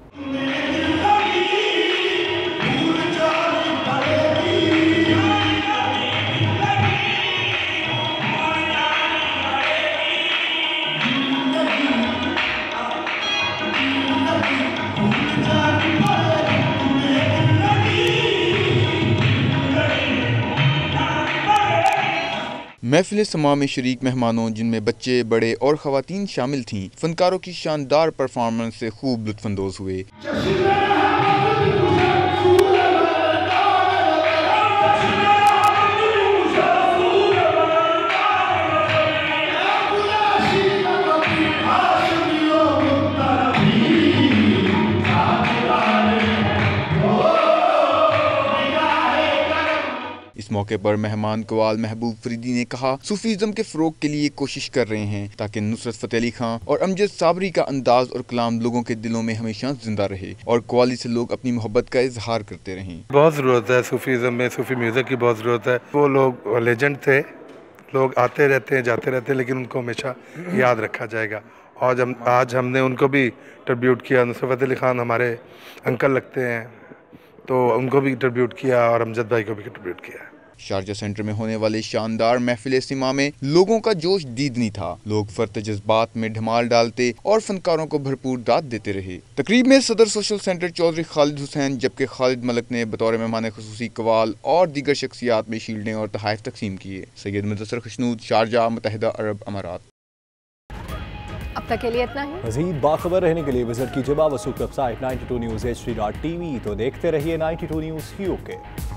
महफिल समा में शरीक मेहमानों, जिनमें बच्चे, बड़े और ख़वातीन शामिल थीं, फनकारों की शानदार परफॉर्मेंस से खूब लुत्फ़अंदोज़ हुए। मौके पर मेहमान कवाल महबूब फरीदी ने कहा, सूफीज़म के फ़रोग के लिए कोशिश कर रहे हैं ताकि नुसरत फ़तेह अली खां और अमजद साबरी का अंदाज और कलाम लोगों के दिलों में हमेशा जिंदा रहे और कवाली से लोग अपनी मोहब्बत का इजहार करते रहें। बहुत ज़रूरत है सूफीज़म में, सूफी म्यूज़िक की बहुत ज़रूरत है। वो लोग लेजेंड थे, लोग आते रहते हैं जाते रहते हैं, लेकिन उनको हमेशा याद रखा जाएगा। और हम आज हमने उनको भी ट्रिब्यूट किया। नुसरत फ़तेह अली खान हमारे अंकल लगते हैं, तो उनको भी ट्रिब्यूट किया और अमजद भाई को भी ट्रिब्यूट किया। शारजा सेंटर में होने वाले शानदार महफिल सिमा में लोगों का जोश दीदनी था। लोग फर्त जज्बात में ढमाल डालते और फनकारों को भरपूर दाद देते रहे। तकरीब में सदर सोशल सेंटर चौधरी खालिद हुसैन जबकि खालिद मलक ने बतौर मेहमान खुसूसी कवाल और दीगर शख्सियात में शील्डें और तोहफे तकसीम किए। सैयद मुदस्सर खशनूद, शारजा, मुत्तहिदा अरब अमारात। अब तक के लिए इतना ही। मज़ीद बाखबर रहने के लिए विजिट कीजिए बावसूख website ninety two news H D dot T V. तो देखते रहिए नाइन्टी टू न्यूज़ यू के।